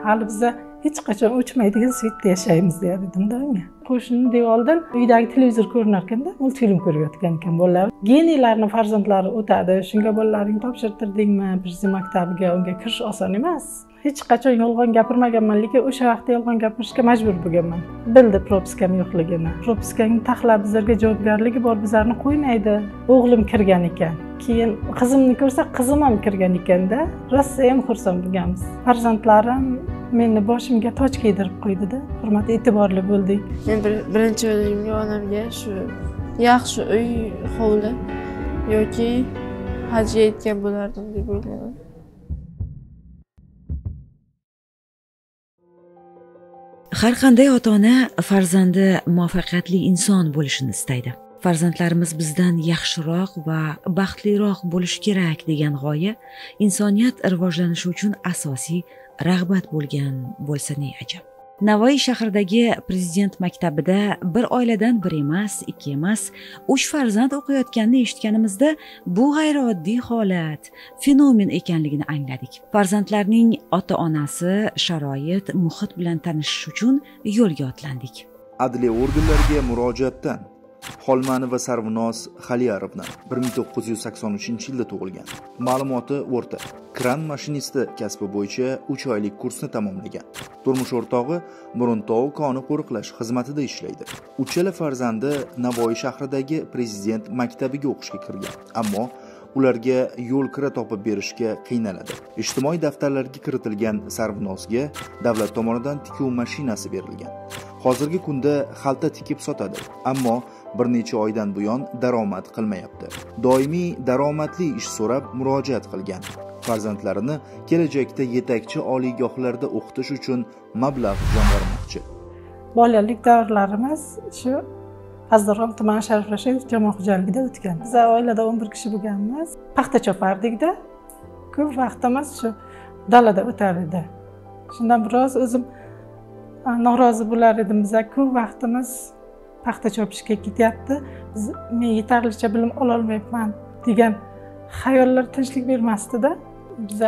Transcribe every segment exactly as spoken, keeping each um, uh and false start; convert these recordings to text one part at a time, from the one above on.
hali biza hech qachon o'chmaydigan svetda yashaymiz der edimda unga. Qo'shni devordan uydagi televizor ko'rinar ekanda, multfilm ko'rayotgan ekan bolalar. Geniylarning farzandlari o'tadi. Shunga bolalaring topshirtirdingmi prezident maktabiga? Unga kirish oson emas. Hech qachon yolg'on gapirmaganman, lekin o'sha vaqtda yolg'on gapirishga majbur bo'lganman. Bildi propiskam yo'qligini. Propiskaning taxlab bizlarga javobgarligi bor, bizlarni qo'ymaydi. O'g'lim kirgan ekan. Keyin qizimni ko'rsa, qizim ham kirgan ekanda. Rosa ham xursand bo'lganmiz. Farzandlarim meni boshimga toj kiydirib qo'ydi-da. Hurmat, e'tiborli bo'lding. Men birinchi o'yimga onamga shu yaxshi uy, hovli yoki hajga yetgan bo'lardim deb o'yladim. Har qanday ota-ona farzandi muvaffaqiyatli inson bo'lishini istaydi. Farzandlarimiz bizdan yaxshiroq va baxtliroq bo'lishi kerak degan g'oya insoniyat rivojlanishi uchun asosiy rag'bat bo'lgan bo'lsa ne ajab. Navoiy shahridagi prezident maktabida bir oiladan bir emas, ikki emas, uch farzand o'qiyotganini eshitganimizda bu g'ayrioddiy holat, fenomen ekanligini angladik. Farzandlarning ota-onasi, sharoit, muhit bilan tanishish uchun yo'lga otlandik. Adliya organlariga murojaatdan Xolmani Sarvinoz Xaliyarovna bir ming to'qqiz yuz sakson uchinchi yilda tug'ilgan. Ma'lumoti o'rta. Kran mashinisti kasbi bo'yicha uch oylik kursni tamomlagan. Turmush o'rtog'i Muruntov koni qo'riqlash xizmatida ishlaydi. Uchala farzandi Navoiy shahridagi prezident maktabiga o'qishga kirgan, ammo ularga yo'l kira topib berishga qiynaladi. Ijtimoiy daftarlarga kiritilgan Sarvinozga davlat tomonidan tikuv mashinasi berilgan. Hozirgi kunda xalta tikib sotadi, ammo bir necha oydan buyon daromad qilmayapti. Doimiy daromadli ish so'rab murojaat qilgan. Farzandlarini kelajakda yetakchi oliygohlarda o'qitish uchun mablag' jamg'armoqchi. Bolalik davrlarimiz shu Azdarom tumani Sharif Rashidov jamoat xo'jaligida o'tgan. Biz oilada o'n bir kishi bo'lganmiz. Paxta chopardik-da. Ko'p vaqtimiz shu dalada o'tar edi. Shundan biroz o'zim norozi bo'lar edim. Biz ko'p vaqtimiz paxta chopishga ketyapti. Biz men yetarlicha bilim ola olmayapman degan xayollar tinchlik bermasdi-da. Biz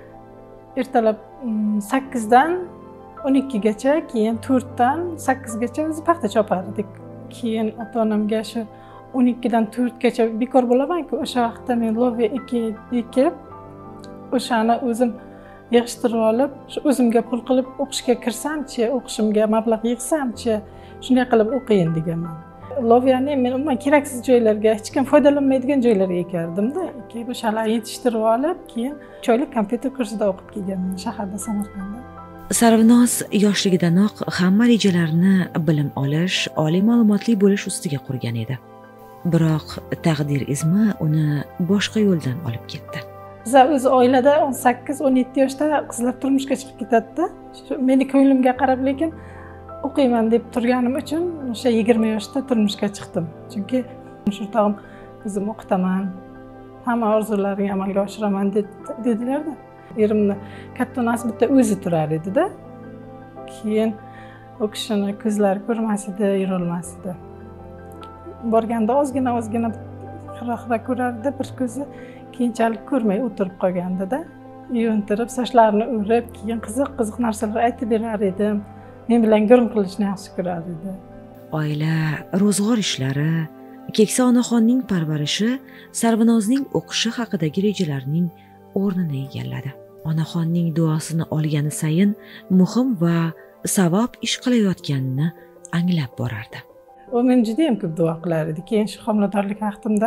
ertalab sakkizdan o'n ikkigacha, keyin to'rtdan sakkizgacha biz paxta chopar edik. Keyin ota-onamga shu o'n ikkidan to'rtgacha bekor bo'laman-ku, o'sha vaqtda men loviya ekib, o'shani o'zim yig'ishtirib olib, shu o'zimga pul qilib o'qishga kirsam-chi, o'qishimga mablag' yig'sam-chi, shunday qilib o'qiyin deganman. Loviyani men umuman keraksiz joylarga, hech kim foydalanmaydigan joylarga ekardim-da. Keyin o'shalarni yetishtirib olib, keyin uch oylik kompyuter kursida o'qib kelganman shaharda, Samarqandda. Sarvinoz yoshligidanoq hamma rejalarini bilim olish, oliy ma'lumotli bo'lish ustiga qurgan edi. Biroq taqdir izmi uni boshqa yo'ldan olib ketdi. Biz o'z oilada o'n sakkiz o'n yetti yoshda qizlar turmushga chiqib ketadi-da. Meni ko'nglimga qarab, lekin o'qiyman deb turganim uchun o'sha yigirma yoshda turmushga chiqdim. Chunki o'rtog'im o'zim o'qitaman, hamma orzularingni amalga oshiraman dedilar-da. Erimni katta onasi bitta o'zi turar edi-da. Keyin u kishini ko'zlari ko'rmas edi, yurolmas edi. Borganda ozgina ozgina xira-xira ko'rardi, bir ko'zi keyinchalik ko'rmay o'tirib qolgandi-da. Yuntirib, sochlarini o'rib, keyin qiziq-qiziq narsalar aytib berar edim. Men bilan gurung qilishni yaxshi ko'rar edi. Oila, ro'zg'or ishlari, keksa onaxonning parvarishi Sarvinozning o'qishi haqidagi rejalarining o'rnini egalladi. Onaxonning duosini olgani sayin muhim va savob ish qilayotganini anglab borardi. U men juda ham ko'p duo qilar edi. Keyin shu homiladorlik vaqtimda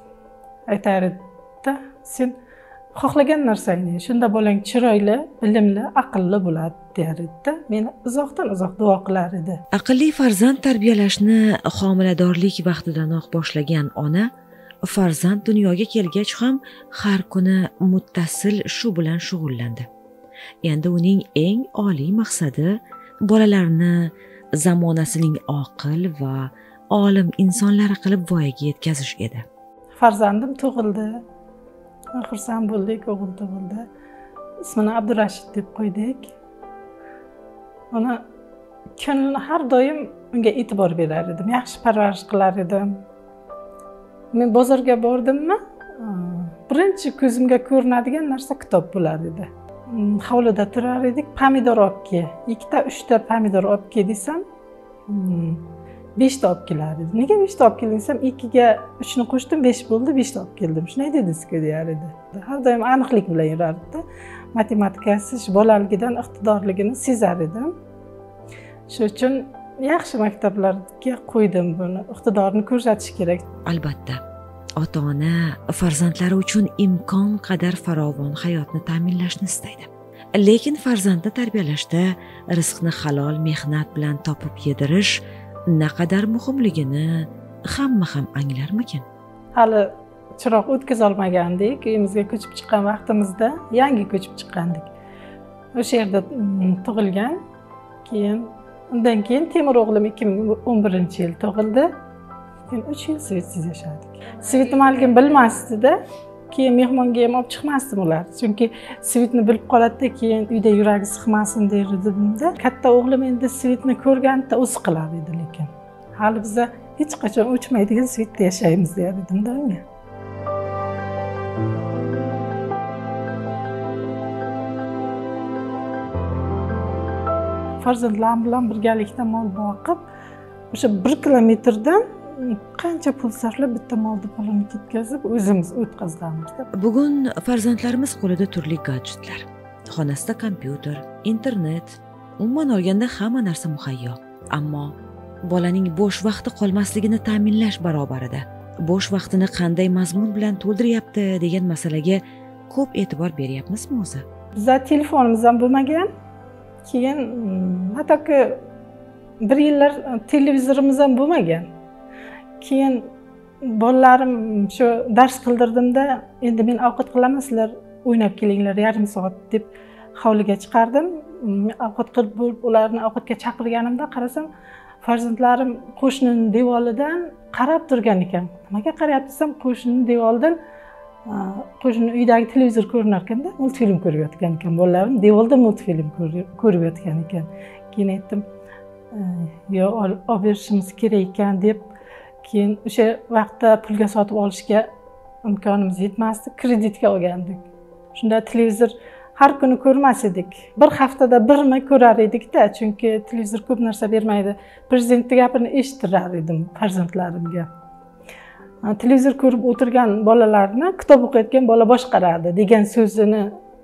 aytar edi, sen xohlagan narsangni, shunda bolang chiroyli, bilimli, aqlli bo'ladi der edi. Meni uzoqdan uzoq duo qilar edi. Aqlli farzand tarbiyalashni homiladorlik vaqtidanoq boshlagan ona farzand dunyoga kelgach ham har kuni muttasil shu bilan shug'ullandi. Endi uning eng oliy maqsadi bolalarni zamonasining oqil va olim insonlari qilib voyaga yetkazish edi. Farzandim tug'ildi. Xursand bo'ldik, o'g'il tug'ildi. Ismini Abdurashid deb qo'ydik. Uni ko'nglimni har doim unga e'tibor berar edim, yaxshi parvarish qilar edim. Men bozorga bordimmi, birinchi ko'zimga ko'rinadigan narsa kitob bo'lar edi. hovlida turar edik. Pomidor olib kel. Ikkita, uchta pomidor olib kel desam, beshta olib kelar edi. Nega beshta olib kelding desam, ikkiga uchni qo'shdim, besh bo'ldi, beshta olib keldim. Shunday dedingiz-ku deyar edi. Har doim aniqlik bilan yurardi. Matematikasi bolaligidan iqtidorligini sezar edim. Shuning uchun yaxshi maktablarga qo'ydim buni. Iqtidorini ko'rsatish kerak. Albatta, ota-ona farzandlari uchun imkon qadar farovon hayotni ta'minlashni istaydi. Lekin farzandni tarbiyalashda rizqni halol mehnat bilan topib yedirish naqadar muhimligini hamma ham anglarmikin? Hali chiroq o'tkazolmagandik. Uyimizga ko'chib chiqqan vaqtimizda yangi ko'chib chiqqandik. O'sha yerda tug'ilgan. Keyin undan keyin Temur o'g'lim ikki ming o'n birinchi yil tug'ildi. Keyin uch yil svitsiz yashadik. Svit nimaligini bilmasdi-da. Keyin mehmonga ham olib chiqmasdim ular. Chunki svitni bilib qoladi-da, keyin uyda yuragi siqmasin derdim-da. Katta o'g'lim endi svitni ko'rganda o'zi qilar edi, lekin hali biz hech qachon o'chmaydigan svitda yashaymiz der edim-da unga. Farzandlarim bilan birgalikda mol boqib, o'sha bir kilometrdan qancha pul sarflab bitta molni pulini ketkazib o'zimiz o'tkazamiz. Bugun farzandlarimiz qo'lida turli gadjetlar, xonasida kompyuter, internet, umuman olganda hamma narsa muhayyo. Ammo bolaning bo'sh vaqti qolmasligini ta'minlash barobarida bo'sh vaqtini qanday mazmun bilan to'ldiryapti degan masalaga ko'p e'tibor beryapmizmi o'zi? Bizda telefonimiz ham bo'lmagan. Keyin hattoki bir yillar televizorimiz ham bo'lmagan. Keyin bolalarim shu dars qildirdimda, endi men ovqat qilaman, sizlar o'ynab kelinglar yarim soat deb hovliga chiqardim. Ovqat qilib bo'lib ularni ovqatga chaqirganimda qarasam, farzandlarim qo'shnining devoridan qarab turgan ekan. Nimaga qarayapti desam, qo'shnining devoridan qo'shni uydagi televizor ko'rinar ekanda, multfilm ko'rayotgan ekan. Bolalarim devorda multfilm ko'rayotgan ekan. Keyin aytdim, "Yo, olib berishimiz kerak ekan" deb. Keyin o'sha vaqtda pulga sotib olishga imkonimiz yetmasdi, kreditga olgandik. Shunda televizor har kuni ko'rmas edik. Bir haftada birmi ko'rar edik-da, chunki televizor ko'p narsa bermaydi. Prezidentning gapini eshittirar edim farzandlarimga. Televizor ko'rib o'tirgan bolalarni kitob o'qiyotgan bola boshqaradi degan so'zini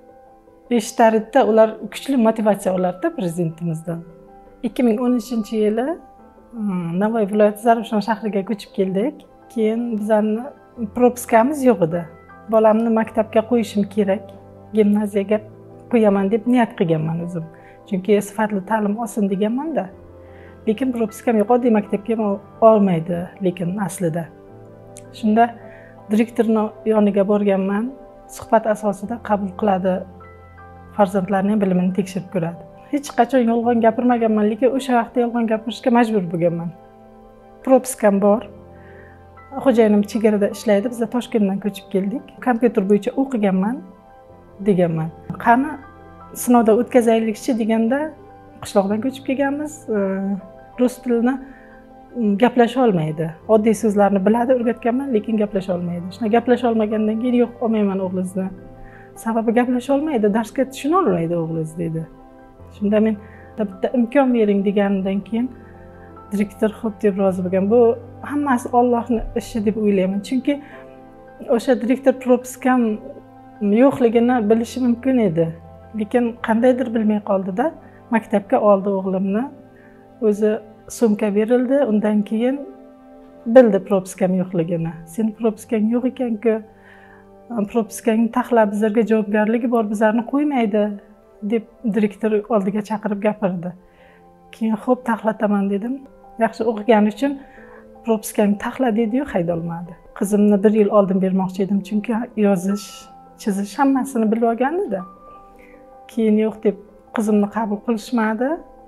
eshitar edi-da, ular kuchli motivatsiya olardi prezidentimizdan. ikki ming o'n uchinchi yili Navoiy viloyati Zarafshon shahriga ko'chib keldik. Keyin bizning propiskamiz yo'q edi. Bolamni maktabga qo'yishim kerak, gimnaziyaga qo'yaman deb niyat qilganman o'zim. Chunki sifatli ta'lim olsin deganman-da. Lekin propiskam yo'q, oddiy maktabga olmaydi, lekin aslida. Shunda direktorning yoniga borganman. Suhbat asosida qabul qiladi. Farzandlarning bilimini tekshirib ko'radi. Hech qachon yolg'on gapirmaganman, lekin o'sha vaqtda yolg'on gapirishga majbur bo'lganman. Propiskam bor. Xo'jayinim chegarada ishlaydi, biz Toshkentdan ko'chib keldik. Kompyuter bo'yicha o'qiganman deganman. Qani sinovdan o'tkazaylikchi deganda, qishloqdan ko'chib kelganmiz. Rus tilini gaplasha olmaydi. Oddiy so'zlarni biladi, o'rgatganman, lekin gaplasha olmaydi. Shuna gaplasha olmagandan keyin yo'q, olmayman o'g'lingizni. Sababi gaplasha olmaydi, darsga tushuna olmaydi o'g'lingiz dedi. Shunda men bitta imkon bering degandan keyin direktor xo'p deb rozi bo'lgan. Bu hammasi Allohning ishi deb o'ylayman. Chunki o'sha direktor propiskam yo'qligini bilishi mumkin edi. Lekin qandaydir bilmay qoldi-da, maktabga oldi o'g'limni. O'zi sumka berildi, undan keyin bildi propiskam yo'qligini. Sen propiskang yo'q ekan-ku, propiskangni taxlab bizlarga javobgarligi bor, bizlarni qo'ymaydi deb direktor oldiga chaqirib gapirdi. Keyin xo'p taxlataman dedim. Yaxshi o'qigani uchun propiskangni taxla dedi-yu, haydolmadi. Qizimni bir yil oldin bermoqchi edim, chunki yozish, chizish hammasini bilib olgandi-da. Keyin yo'q deb qizimni qabul qilishmadi.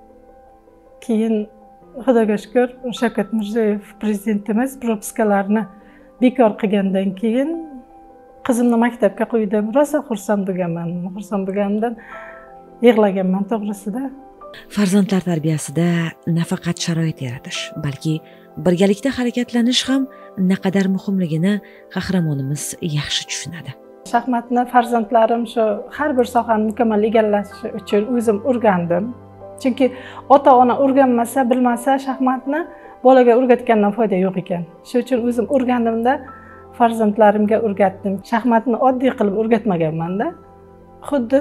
Keyin Xudoga shukr, Shavkat Mirziyoyev prezidentimiz propiskalarni bekor qilgandan keyin qizimni maktabga qo'ydim. Rosa xursand bo'lganman. Xursand bo'lganimdan yig'laganman to'g'risida. Farzandlar tarbiyasida nafaqat sharoit yaratish, balki birgalikda harakatlanish ham naqadar muhimligini qahramonimiz yaxshi tushunadi. Shaxmatni farzandlarim shu har bir sohani mukammal egallashi uchun o'zim o'rgandim. Chunki ota-ona o'rganmasa, bilmasa shaxmatni bolaga o'rgatgandan foyda yo'q ekan. Shuning uchun o'zim o'rgandimda farzandlarimga o'rgatdim. Shaxmatni oddiy qilib o'rgatmaganman-da. Xuddi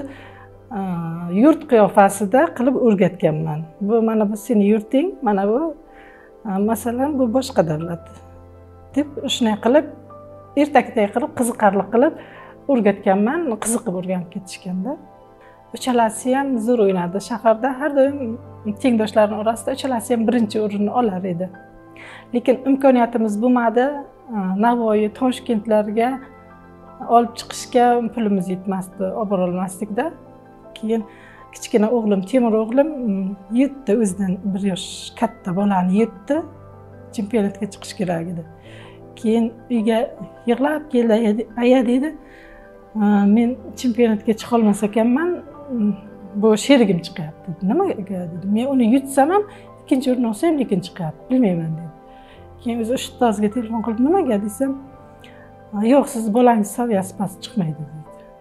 yurt qiyofasida qilib o'rgatganman. Bu mana bu seni yurting, mana bu masalan bu boshqa davlat deb shunday qilib ertakday qilib qiziqarli qilib o'rgatganman. Qiziqib o'rganib ketishganda. Uchalasi ham zo'r o'ynadi. Shaharda har doim tengdoshlarining orasida uchalasi ham birinchi o'rinni olar edi. Lekin imkoniyatimiz bo'lmadi. Navoiy, Toshkentlarga olib chiqishga pulimiz yetmasdi, olib bora olmasdik-da. Keyin kichkina o'g'lim, Temur o'g'lim yetdi, o'zidan bir yosh katta bolani yetdi. Chempionatga chiqish kerak edi. Keyin uyga yig'lab keldi, "Aya" dedi, "Men chempionatga chiqa olmas ekanman, bu sherigim chiqyapti." "Nimaga?" dedi. "Men uni yutsam ham ikkinchi o'rin olsam lekin chiqyapti, bilmayman" dedi. Keyin o'zi ustozga telefon qilib, "Nimaga?" desam, "Yo'q, siz bolangiz saviyasi past chiqmaydi" dedi.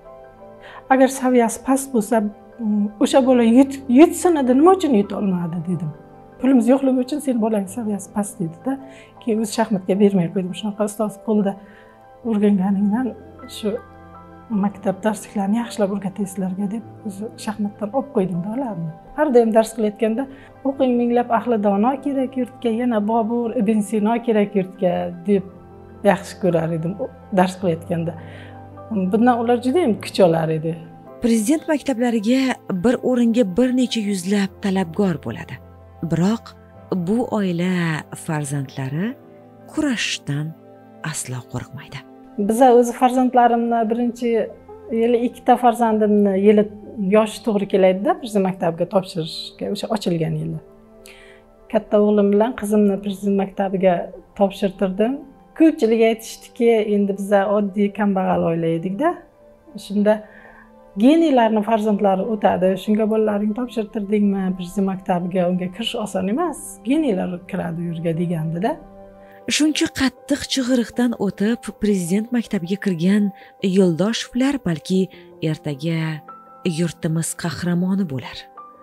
"Agar saviyasi past bo'lsa, o'sha bola yutsin edi, nima uchun yuta olmadi?" dedim. "Pulimiz yo'qligi uchun sen bolangiz saviyasi past" dedi-da. Keyin o'zi shaxmatga bermay qo'ydim. Shunaqa ustoz qo'lida o'rganganingdan shu maktab darsliklarini yaxshilab o'rgatay sizlarga deb o'zi shaxmatdan olib qo'ydim-da ularni. Har doim dars qilayotganda o'qing minglab ahli dono kerak yurtga, yana Bobur, Ibn Sino kerak yurtga deb yaxshi ko'rar edim dars qilayotganda. Bundan ular juda ham kuch olar edi. Prezident maktablariga bir o'ringa bir necha yuzlab talabgor bo'ladi. Biroq bu oila farzandlari kurashishdan aslo qo'rqmaydi. Biza o'zi farzandlarimni birinchi yili ikkita farzandimni yili yoshi to'g'ri kelaydi-da, Prezident maktabiga topshirishga, o'sha ochilgan yili. Katta o'g'lim bilan qizimni Prezident maktabiga topshirtirdim. Ko'pchilik aytishdiki, endi biza oddiy kambag'al oila edik-da. Shunda geniylarning farzandlari o'tadi. Shunga bolalaring topshirtirdingmi Prezident maktabiga? Unga kirish oson emas. Geniylar kiradi u yerga degandi-da. Shuncha qattiq chig'iriqdan o'tib Prezident maktabiga kirgan Yo'ldoshevlar balki ertaga yurtimiz qahramoni bo'lar.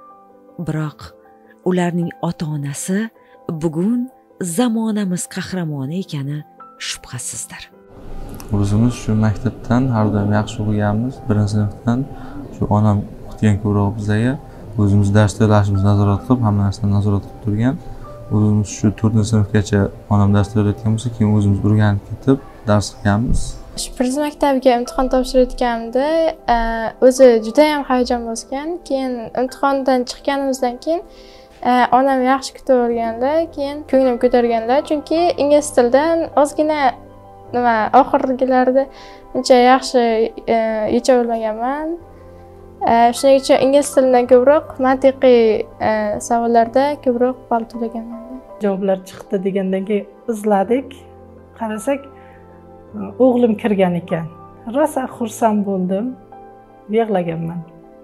Biroq ularning ota-onasi bugun zamonamiz qahramoni ekani shubhasizdir. O'zimiz shu maktabdan har doim yaxshi o'qiganmiz. Birinchi sinfdan shu onam o'qitgan ko'proq bizga, o'zimiz dars tayyorlashimizni nazorat qilib, hamma narsani nazorat qilib turgan. O'zimiz shu to'rtinchi sinfgacha onam dars tayyorlayotgan bo'lsa, keyin o'zimiz o'rganib ketib dars qilganmiz. Shu Prezident maktabiga imtihon topshirayotganimda o'zi juda ham hayajon bosgan. Keyin imtihondan chiqqanimizdan keyin onam yaxshi kutib olganlar, keyin ko'nglim ko'targanlar, chunki ingliz tilidan ozgina nima oxirgilarda uncha yaxshi yecha olmaganman. Shuning uchun ingliz tilidan ko'proq mantiqiy savollarda ko'proq ball to'laganman. Javoblar chiqdi degandan keyin izladik. Qarasak, o'g'lim kirgan ekan. Rosa xursand bo'ldim, yig'laganman.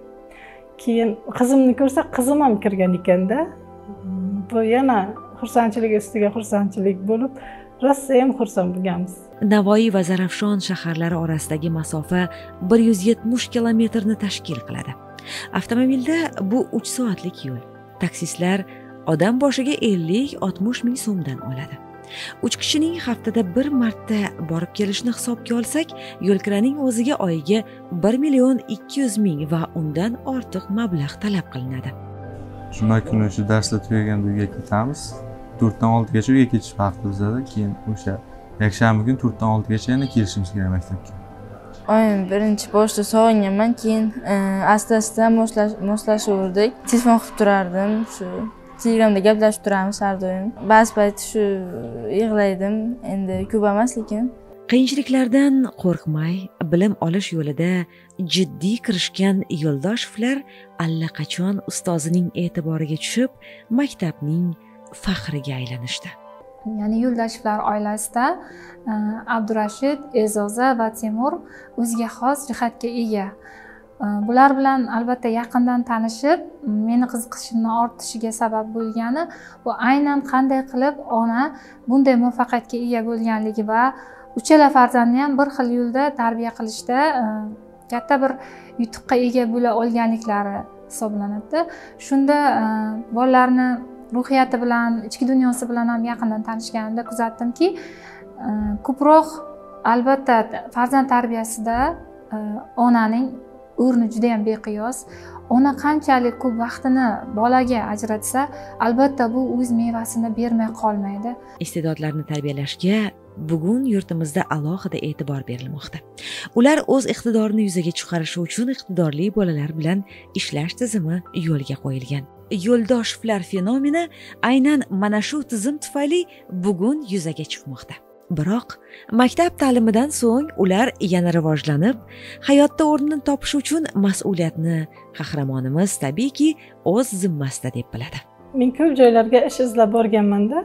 Keyin qizimni ko'rsa, qizim ham kirgan ekanda. Bu yana xursandchilik ustiga xursandchilik bo'lib, rosa ham xursand bo'lganmiz. Navoiy va Zarafshon shaharlari orasidagi masofa bir yuz yetmish kilometrni tashkil qiladi. Avtomobilda bu uch soatlik yo'l. Taksistlar odam boshiga ellik oltmish ming so'mdan oladi. uch kishining haftada bir marta borib kelishni hisobga olsak, yo'lkiraning o'ziga oyiga bir million ikki yuz ming va undan ortiq mablag' talab qilinadi. Juma kuni shu darslar tugaganda uyga ketamiz. to'rtdan oltigacha uyga ketish vaqti bizda, keyin o'sha yakshanba kuni to'rtdan oltigacha yana kelishimiz kerak maktabga. Oyim birinchi boshda sog'inganman, keyin asta-asta moslashaverdik. Telefon qilib turardim, shu Telegramda gaplashib turamiz har doim. Ba'zi payt shu yig'laydim, endi ko'p emas lekin. Qiyinchiliklardan qo'rqmay, bilim olish yo'lida jiddiy kirishgan Yo'ldoshevlar allaqachon ustozining e'tiboriga tushib, maktabning faxriga aylanishdi. Ya'ni Yo'ldoshevlar oilasida Abdurashid, E'zoza va Temur o'ziga xos jihatga ega. Bular bilan albatta yaqindan tanishib, meni qiziqishimni ortishiga sabab bo'lgani bu aynan qanday qilib ona bunday muvaffaqiyatga ega bo'lganligi va uchala farzandni ham bir xil yo'lda tarbiya qilishda katta bir yutuqqa ega bo'la olganliklari hisoblanadi. Shunda bolalarni ruhiyati bilan, ichki dunyosi bilan ham yaqindan tanishganimda kuzatdimki, ko'proq albatta farzand tarbiyasida onaning o'rni juda ham beqiyos. Ona qanchalik ko'p vaqtini bolaga ajratsa, albatta bu o'z mevasini bermay qolmaydi. Iste'dodlarni tarbiyalashga bugun yurtimizda alohida e'tibor berilmoqda. Ular o'z iqtidorini yuzaga chiqarishi uchun iqtidorli bolalar bilan ishlash tizimi yo'lga qo'yilgan. Yo'ldoshlar fenomeni aynan mana shu tizim tufayli bugun yuzaga chiqmoqda. Biroq maktab ta'limidan so'ng ular yana rivojlanib, hayotda o'rnini topish uchun mas'uliyatni qahramonimiz tabiiyki o'z zimmasida deb biladi. Men ko'p joylarga ish izlab borganman-da,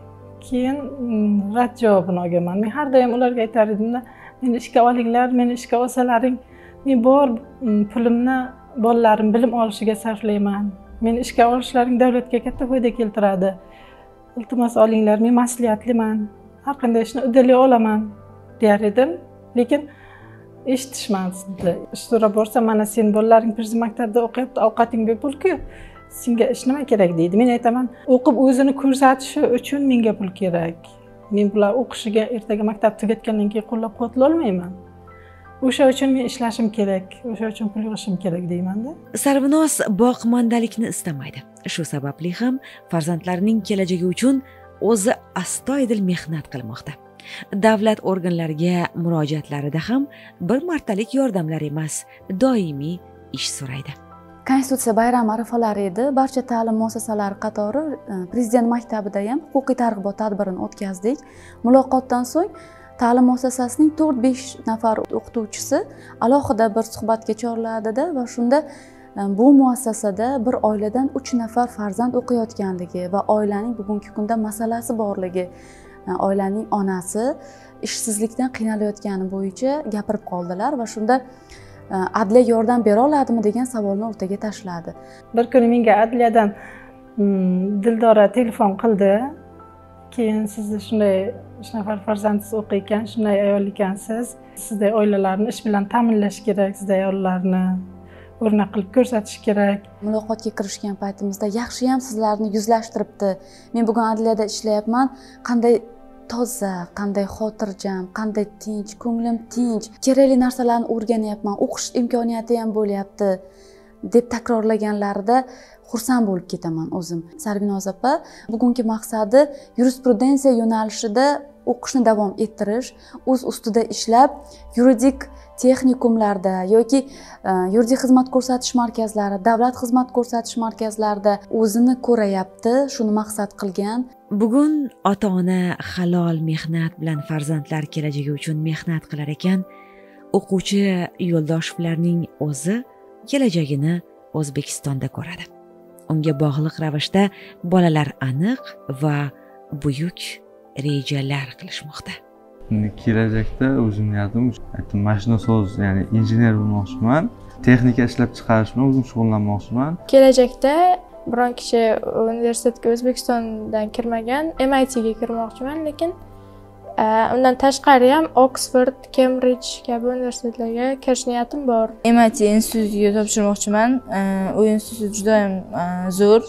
keyin rad javobini olganman. Men har doim ularga aytar edim-da, meni ishga olinglar, meni ishga olsalaring, men bor pulimni bolalarim bilim olishiga sarflayman. Meni ishga olishlaring davlatga katta foyda keltiradi. Iltimos olinglar, men mas'uliyatliman. Har qanday ishni uddalay olaman der edim, lekin eshitishmasdi. Ish so'rab borsam, mana sen bolalaring prezident maktabda o'qiyapti, ovqating bepul-ku, senga ish nima kerak deydi. Men aytaman, o'qib o'zini ko'rsatishi uchun menga pul kerak. Men bular o'qishiga ertaga maktab tugatgandan keyin qo'llab-quvvatlay olmayman. O'sha uchun men ishlashim kerak, o'sha uchun pul yig'ishim kerak deyman-da. Sarvinoz boqmandalikni istamaydi. Shu sababli ham farzandlarining kelajagi uchun o'zi astoydil mehnat qilmoqda. Davlat organlariga murojaatlarida ham bir martalik yordamlar emas, doimiy ish so'raydi. Konstitutsiya bayrami arafalari edi. Barcha ta'lim muassasalari qatori Prezident maktabida ham huquqiy targ'ibot tadbirini o'tkazdik. Muloqotdan so'ng ta'lim muassasasining to'rt besh nafar o'qituvchisi alohida bir suhbatga chorladida va shunda bu muassasada bir oiladan uch nafar farzand o'qiyotganligi va oilaning bugungi kunda masalasi borligi, oilaning onasi ishsizlikdan qiynalayotgani bo'yicha gapirib qoldilar va shunda adliya yordam bera oladimi degan savolni o'rtaga tashladi. Bir kuni menga adliyadan Dildora telefon qildi. Keyin sizni shunday uch nafar farzandingiz o'qiyotgan, shunday ayol ekansiz. Sizday oilalarni ish bilan ta'minlash kerak, sizday ayollarni o'rnak qilib ko'rsatish kerak. Muloqotga kirishgan paytimizda yaxshi ham sizlarni yuzlashtiribdi. Men bugun adliyada ishlayapman. Qanday toza, qanday xotirjam, qanday tinch, ko'nglim tinch. Kerakli narsalarni o'rganyapman. O'qish imkoniyati ham bo'lyapti deb takrorlaganlarida xursand bo'lib ketaman o'zim. Sarvinoz opa bugungi maqsadi yurisprudensiya yo'nalishida o'qishni davom ettirish, o'z ustida ishlab, yuridik texnikumlarda yoki yuridik xizmat ko'rsatish markazlari, davlat xizmat ko'rsatish markazlarida o'zini ko'rayapti, shuni maqsad qilgan. Bugun ota-ona halol mehnat bilan farzandlar kelajagi uchun mehnat qilar ekan, o'quvchi yo'ldoshlaring o'zi kelajagini O'zbekistonda ko'radi. Unga bog'liq ravishda bolalar aniq va buyuk rejalar qilishmoqda. Kelajakda o'zim niyatim aytdim, mashinaso'z, ya'ni injener bo'lmoqchiman. Texnika ishlab chiqarish bilan o'zim shug'ullanmoqchiman. Kelajakda biron kishi universitetga O'zbekistondan kirmagan M I T ga kirmoqchiman, lekin undan tashqari ham Oxford, Cambridge kabi universitetlarga kirish niyatim bor. M I T institutiga topshirmoqchiman. U institut juda ham zo'r.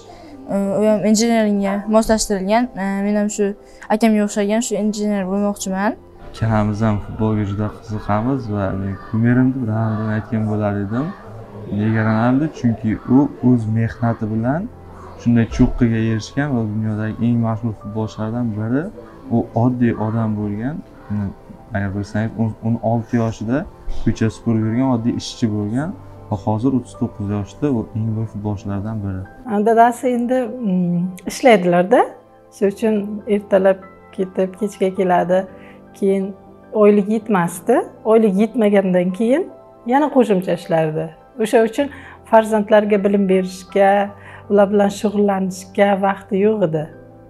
U ham injeneringga moslashtirilgan. Men ham shu akamga o'xshagan shu injener bo'lmoqchiman. Ikkalamiz ham futbolga juda qiziqamiz va men kumerimni bilan aytgan bo'lar edim. Nega Ronaldo? Chunki u o'z mehnati bilan shunday cho'qqiga erishgan va dunyodagi eng mashhur futbolchilardan biri. U oddiy odam bo'lgan. Agar bilsangiz, o'n olti yoshida ko'cha supurib yurgan oddiy ishchi bo'lgan va hozir o'ttiz to'qqiz yoshda u eng boy futbolchilardan biri. Dadasi endi ishlaydilar-da. Shuning uchun ertalab ketib, kechga keladi. Keyin oylik yetmasdi. Oylik yetmagandan keyin yana qo'shimcha ishlardi. O'sha uchun farzandlarga bilim berishga, ular bilan shug'ullanishga vaqti yo'q edi.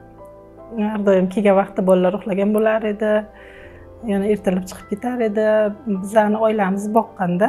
Har doim kelgan vaqtda bolalar uxlagan bo'lar edi. Yana ertalab chiqib ketar edi. Bizlarni oilamiz boqqanda,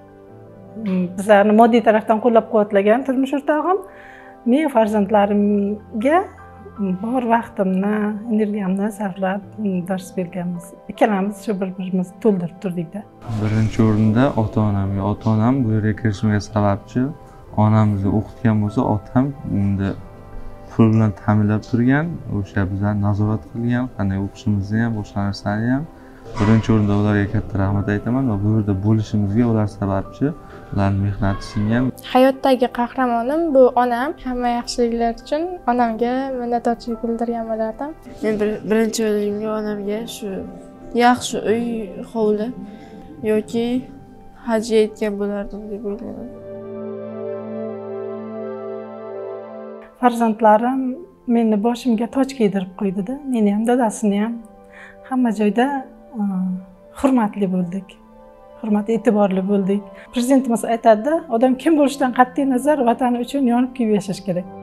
bizlarni moddiy tarafdan qo'llab-quvvatlagan turmush o'rtog'im men farzandlarimga bor vaqtimni energiyamni sarflab dars berganmiz. Ikkalamiz shu bir birimizni to'ldirib turdikda. Birinchi o'rinda ota onamga, ota onam bu yerga kirishimga sababchi onamizni o'qitgan bo'lsa, otam unda pul bilan ta'minlab turgan, o'sha bizlarni nazorat qilgan, qanday o'qishimizni ham, boshqa narsani ham. Birinchi o'rinda ularga katta rahmat aytaman va bu yerda bo'lishimizga ular sababchi, ularning mehnati singan. Hayotdagi qahramonim bu onam. Hamma yaxshiliklar uchun onamga minnatdorchilik bildirgan bo'lardim. Men birinchi o'yinimga onamga shu yaxshi uy, hovli yoki hajga yetgan bo'lardim deb o'ylayman. Farzandlarim meni boshimga toj kiydirib qo'ydi-da, meni ham dadasini ham hamma joyda hurmatli bo'ldik. Hurmat e'tiborli bo'ldik. Prezidentimiz aytadi, odam kim bo'lishidan qat'iy nazar vatani uchun yonib kuyib yashash kerak.